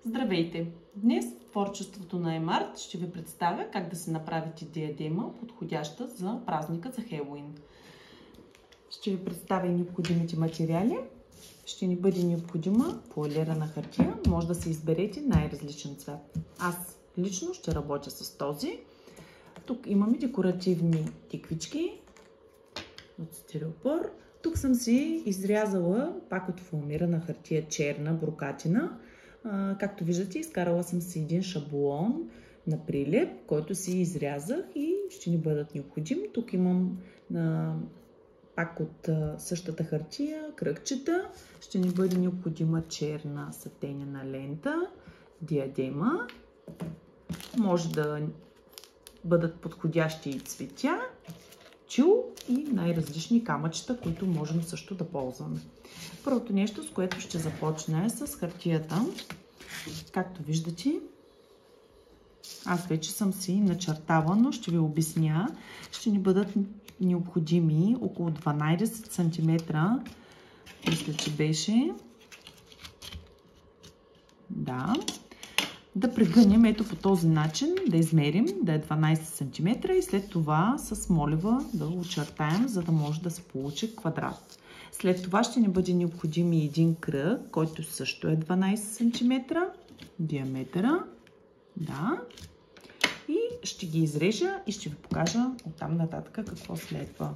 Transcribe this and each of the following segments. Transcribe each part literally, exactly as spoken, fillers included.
Здравейте! Днес в творчеството на Емарт ще ви представя как да се направите диадема, подходяща за празника за Хелоуин. Ще ви представя необходимите материали. Ще ни бъде необходима полирана хартия. Може да се изберете най-различен цвят. Аз лично ще работя с този. Тук имаме декоративни тиквички от стиропор. Тук съм си изрязала пак от фоамирана хартия черна брокатина. А, както виждате, изкарала съм си един шаблон на прилеп, който си изрязах и ще ни бъдат необходими. Тук имам а, пак от а, същата хартия кръгчета. Ще ни бъде необходима черна сатенена лента, диадема. Може да бъдат подходящи и цветя, чул и най-различни камъчета, които можем също да ползваме. Първото нещо, с което ще започна, е с хартията. Както виждате, аз вече съм си начертала, но ще ви обясня. Ще ни бъдат необходими около дванайсет сантиметра. Мисля, че беше. Да. Да прегънем ето по този начин, да измерим да е дванайсет сантиметра и след това с молива да очертаем, за да може да се получи квадрат. След това ще ни бъде необходим и един кръг, който също е дванайсет сантиметра диаметъра. Да. И ще ги изрежа и ще ви покажа оттам нататък какво следва.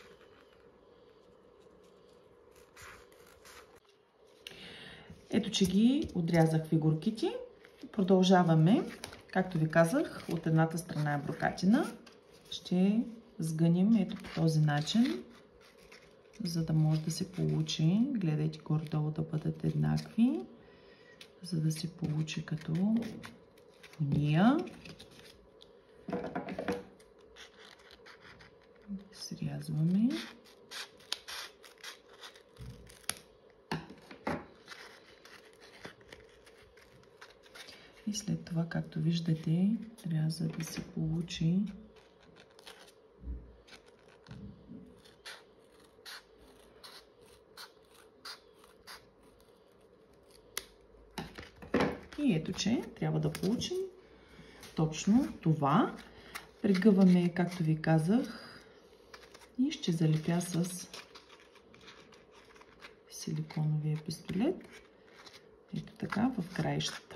Ето, че ги отрязах фигурките. Продължаваме. Както ви казах, от едната страна е брокатина. Ще сгънем ето по този начин, за да може да се получи. Гледайте горе-долу да бъдат еднакви, за да се получи като фуния. Срязваме. И след това, както виждате, трябва да се получи и ето, че трябва да получим точно това. Прегъваме, както ви казах, и ще залепя с силиконовия пистолет. Ето така, в краищата.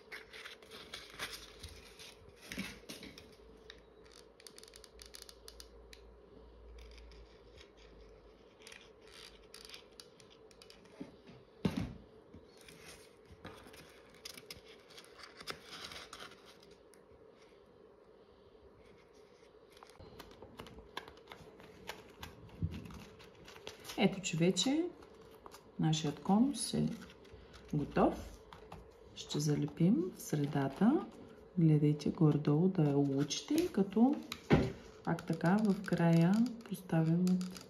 Ето, че вече нашият конус е готов. Ще залепим в средата. Гледайте горе-долу да я улучите, като пак така в края поставим от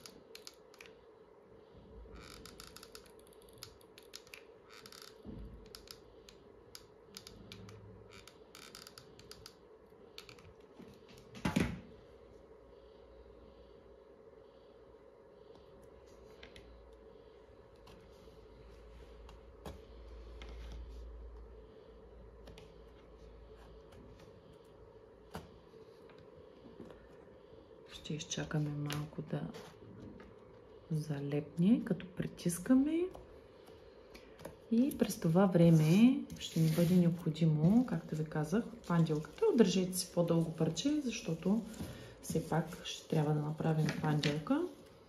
ще изчакаме малко да залепне, като притискаме. И през това време ще ни бъде необходимо, както ви казах, панделката. Удържете си по-дълго парче, защото все пак ще трябва да направим панделка.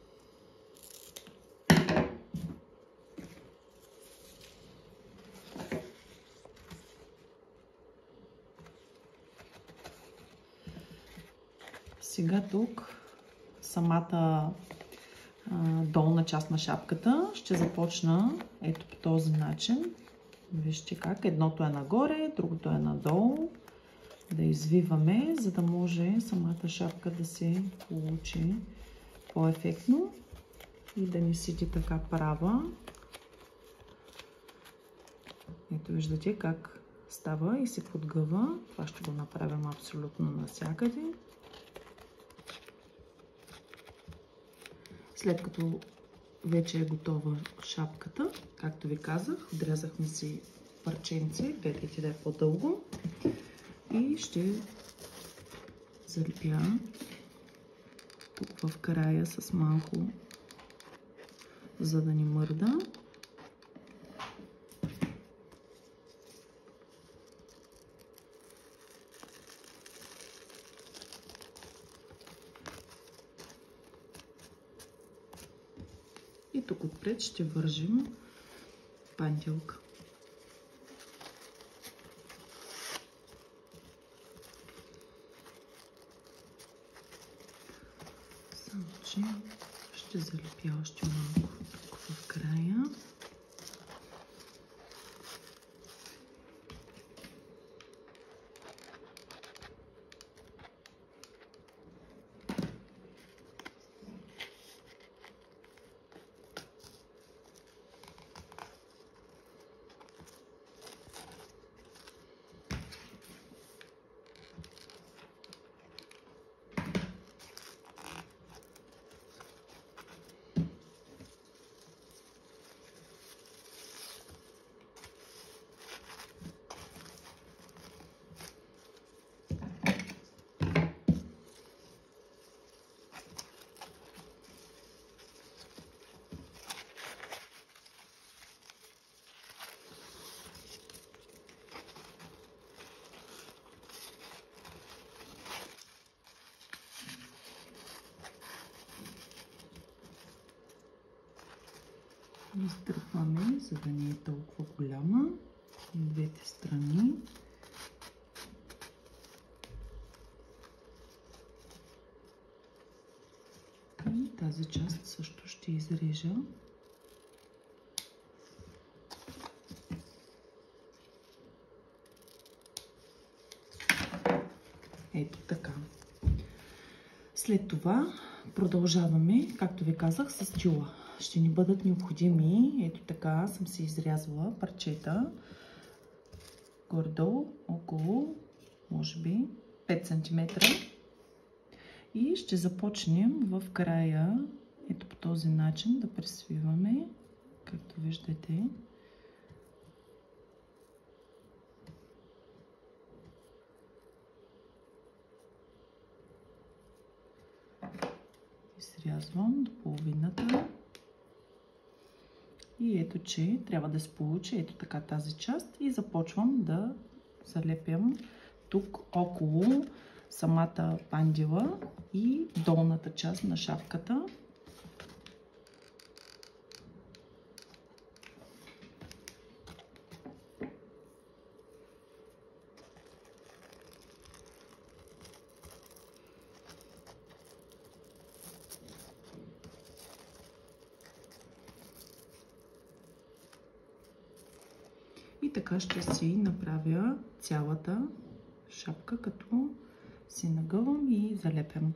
Сега тук самата а, долна част на шапката ще започна ето по този начин. Вижте как едното е нагоре, другото е надолу. Да извиваме, за да може самата шапка да се получи по-ефектно и да не седи така права. Ето виждате как става и се подгъва. Това ще го направим абсолютно навсякъде. След като вече е готова шапката, както ви казах, отрязахме си парченце, гледайте да е по-дълго. И ще залепя тук в края с малко, за да ни мърда. И тук отпред ще вържим панделка. Само че ще залепя още малко тук в края. Изтръпваме, за да не е толкова голяма, двете страни. И тази част също ще изрежа. Ето така. След това продължаваме, както ви казах, с тюла. Ще ни бъдат необходими, ето така съм си изрязала парчета, горе-долу, около, може би, пет сантиметра. И ще започнем в края, ето по този начин, да пресвиваме, както виждате. Изрязвам до половината. И ето, че трябва да се получи ето така тази част и започвам да залепям тук около самата пандила и долната част на шапката. И така ще си направя цялата шапка, като си нагъвам и залепям.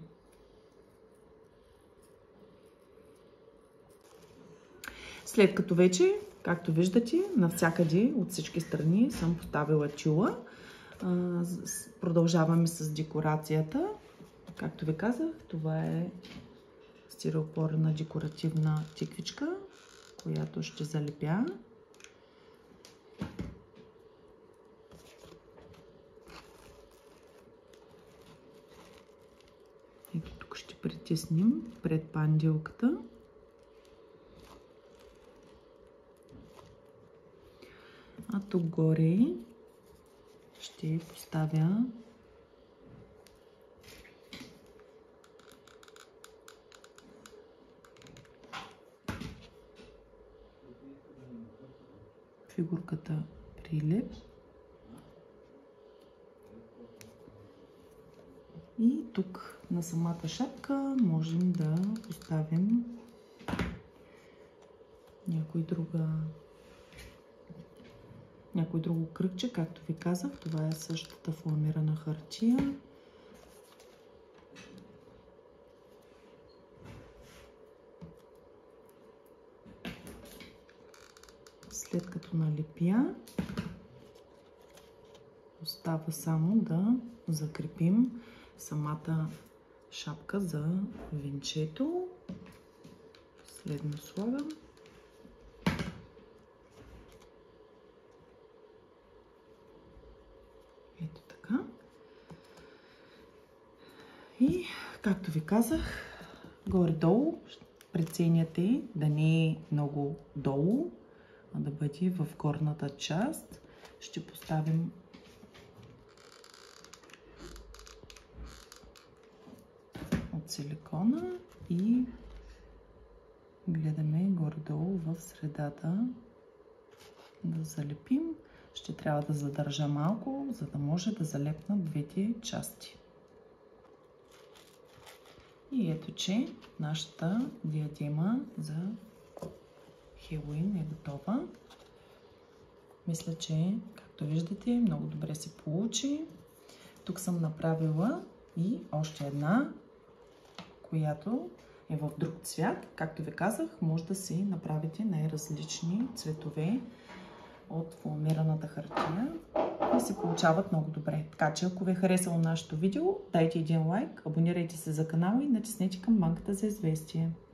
След като вече, както виждате, навсякъде от всички страни съм поставила тюла. Продължаваме с декорацията. Както ви казах, това е стиропорна декоративна тиквичка, която ще залепя. Ето тук ще притиснем пред панделката. А тук горе ще поставя фигурката прилеп. И тук на самата шапка можем да поставим някой друга някой друго кръгче, както ви казах. Това е същата фламирана хартия. След като налепя, остава само да закрепим самата шапка за венчето. Следно слагам. Както ви казах, горе-долу преценяте да не е много долу, а да бъде в горната част. Ще поставим от силикона и гледаме горе-долу в средата да залепим. Ще трябва да задържа малко, за да може да залепнат двете части. И ето, че нашата диадема за Хелоуин е готова. Мисля, че, както виждате, много добре се получи. Тук съм направила и още една, която е в друг цвят. Както ви казах, може да си направите най-различни цветове от фоамираната хартия и се получават много добре. Така че, ако ви е харесало нашето видео, дайте един лайк, абонирайте се за канала и натиснете камбанката за известие.